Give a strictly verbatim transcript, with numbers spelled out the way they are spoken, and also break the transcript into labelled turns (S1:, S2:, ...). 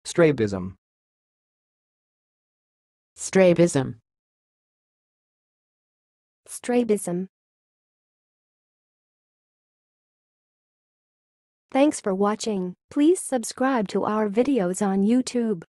S1: strabism,
S2: strabism,
S3: strabism. Thanks for watching. Please subscribe to our videos on YouTube.